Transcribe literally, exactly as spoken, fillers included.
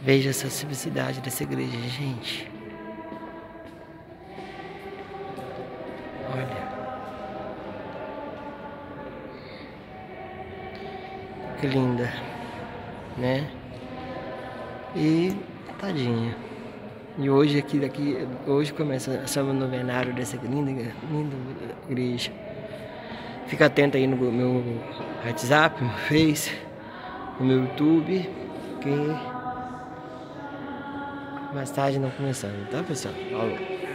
Veja essa simplicidade dessa igreja, gente. Olha. Que linda, né? E tadinha. E hoje aqui daqui, hoje começa essa novenário dessa linda, linda igreja. Fica atento aí no meu WhatsApp, no Face, no meu YouTube, que mais tarde não começando, tá, pessoal? Falou.